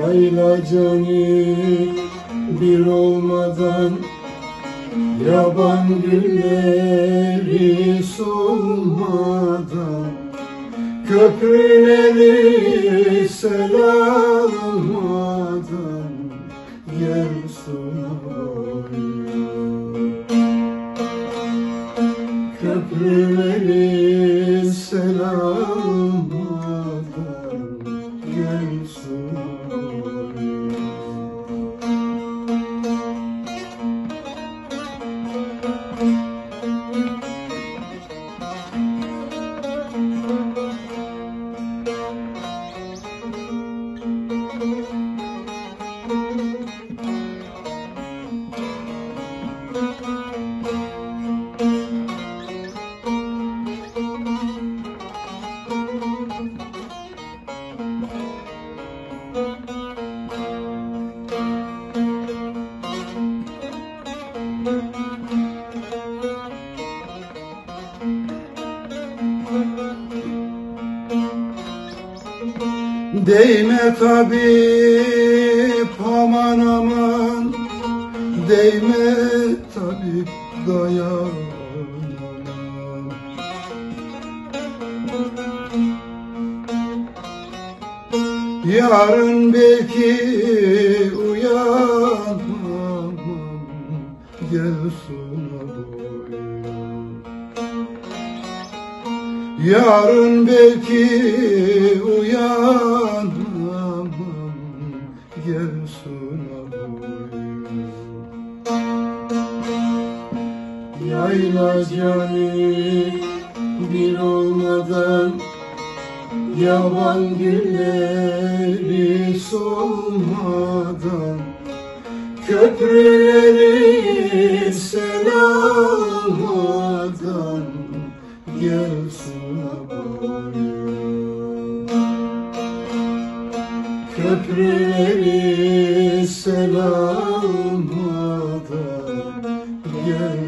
Yayla cani bir olmadan, yaban gülleri solmadan, köprüleri sel almadan gel sonuya. Köprüleri sel almadan gel sonuya. Değme tabip aman aman, değme tabip dayan aman. Yarın belki uyanmam, gel sona boya. Yarın belki uyanmam, gel sona boya. Yayla cani bir olmadan, yaban gülleri solmadan, köprüleri sel almadan gel sona boya. Köprüleri sel almadan gel